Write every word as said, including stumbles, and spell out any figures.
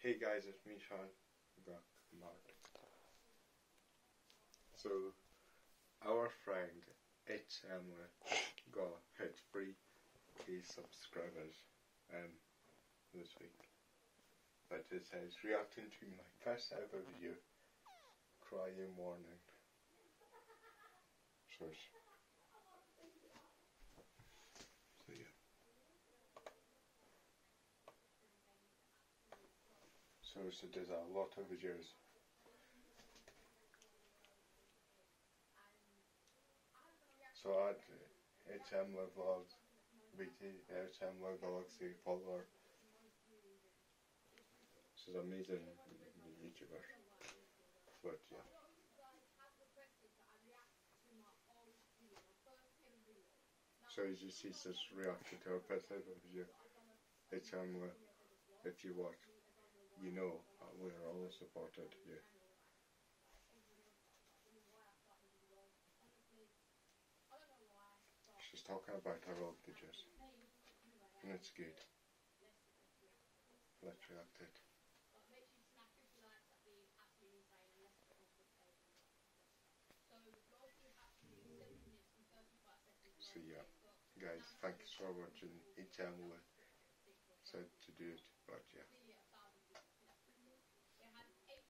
Hey guys, it's me Sean. Got Mark. So our friend H Emma got hit three K subscribers um this week. But it says reacting to my first ever video, crying warning. So, so yeah. So, so there's a lot of videos. So add H M Vlogs, B T H M Vlogs, the follower. She's an amazing YouTuber. But yeah. So as you see, she's reacting to her first ever video. H M, if you watch, you know uh, we're all supported you. She's talking about her old videos, and it's good. Let's react it. So yeah, guys, thanks for watching. H M said to do it, but yeah.